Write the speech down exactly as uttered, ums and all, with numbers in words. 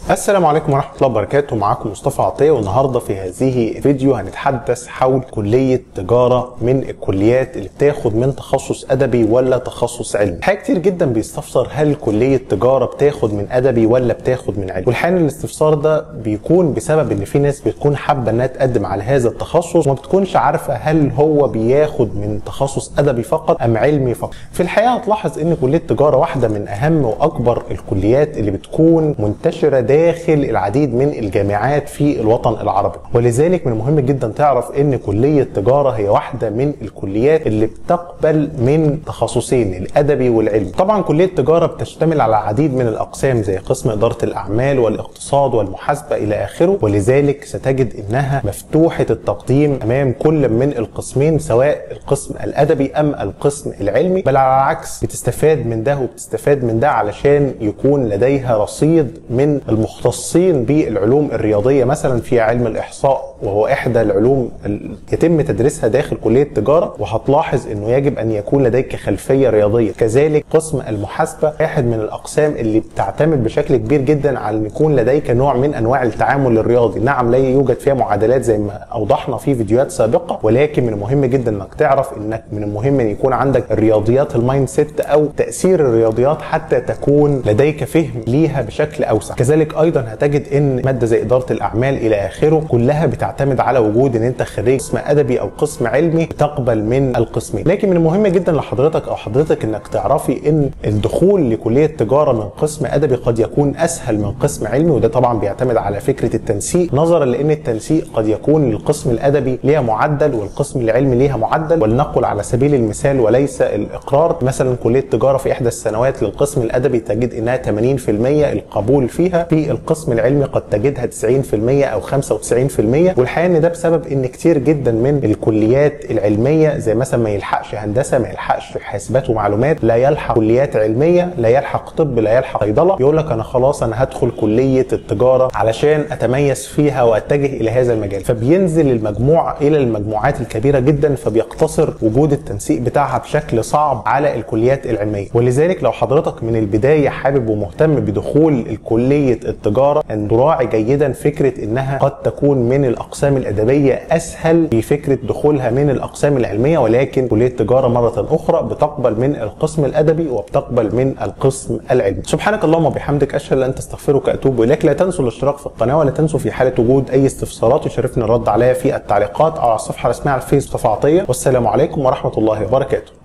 السلام عليكم ورحمة الله وبركاته. معاكم مصطفى عطية، والنهاردة في هذه الفيديو هنتحدث حول كلية تجارة من الكليات اللي بتاخد من تخصص أدبي ولا تخصص علمي. حاجة كتير جدا بيستفسر هل كلية تجارة بتاخد من أدبي ولا بتاخد من علمي، والحقيقة الاستفسار ده بيكون بسبب إن في ناس بتكون حابة إنها تقدم على هذا التخصص وما بتكونش عارفة هل هو بياخد من تخصص أدبي فقط أم علمي فقط. في الحقيقة هتلاحظ إن كلية تجارة واحدة من أهم وأكبر الكليات اللي بتكون منتشرة داخل العديد من الجامعات في الوطن العربي، ولذلك من المهم جدا تعرف ان كلية تجارة هي واحدة من الكليات اللي بتقبل من تخصصين الادبي والعلمي. طبعا كلية تجارة بتشتمل على العديد من الاقسام زي قسم ادارة الاعمال والاقتصاد والمحاسبة الى اخره، ولذلك ستجد انها مفتوحة التقديم امام كل من القسمين سواء القسم الادبي ام القسم العلمي، بل على العكس بتستفاد من ده وبتستفاد من ده علشان يكون لديها رصيد من المختصين بالعلوم الرياضية مثلا في علم الإحصاء، وهو إحدى العلوم اللي يتم تدريسها داخل كلية التجارة، وهتلاحظ أنه يجب أن يكون لديك خلفية رياضية. كذلك قسم المحاسبة واحد من الأقسام اللي بتعتمد بشكل كبير جدا على أن يكون لديك نوع من أنواع التعامل الرياضي. نعم لا يوجد فيها معادلات زي ما أوضحنا في فيديوهات سابقة، ولكن من المهم جدا أنك تعرف أنك من المهم أن يكون عندك الرياضيات المايند سيت أو تأثير الرياضيات حتى تكون لديك فهم ليها بشكل أوسع. كذلك أيضا هتجد ان ماده زي اداره الاعمال الى اخره كلها بتعتمد على وجود ان انت خريج قسم ادبي او قسم علمي تقبل من القسمين. لكن من المهم جدا لحضرتك او حضرتك انك تعرفي ان الدخول لكليه تجاره من قسم ادبي قد يكون اسهل من قسم علمي، وده طبعا بيعتمد على فكره التنسيق، نظرا لان التنسيق قد يكون للقسم الادبي ليها معدل والقسم العلمي ليها معدل. ولنقل على سبيل المثال وليس الاقرار، مثلا كليه تجاره في احدى السنوات للقسم الادبي تجد انها ثمانين بالمئة القبول فيها، في القسم العلمي قد تجدها تسعين بالمئة او خمسة وتسعين بالمئة. والحقيقه ان ده بسبب ان كتير جدا من الكليات العلميه زي مثلا ما يلحقش هندسه، ما يلحقش حاسبات ومعلومات، لا يلحق كليات علميه، لا يلحق طب، لا يلحق صيدله، يقول لك انا خلاص انا هدخل كليه التجاره علشان اتميز فيها واتجه الى هذا المجال، فبينزل المجموع الى المجموعات الكبيره جدا، فبيقتصر وجود التنسيق بتاعها بشكل صعب على الكليات العلميه. ولذلك لو حضرتك من البدايه حابب ومهتم بدخول الكليه التجاره ان تراعي جيدا فكره انها قد تكون من الاقسام الادبيه اسهل في فكره دخولها من الاقسام العلميه، ولكن كليه التجاره مره اخرى بتقبل من القسم الادبي وبتقبل من القسم العلمي. سبحانك اللهم وبحمدك اشهد ان لا اله الا انت استغفرك واتوب اليك. لا تنسوا الاشتراك في القناه، ولا تنسوا في حاله وجود اي استفسارات يشرفني الرد عليها في التعليقات او على الصفحه الرسميه على الفيس مصطفى عطيه. والسلام عليكم ورحمه الله وبركاته.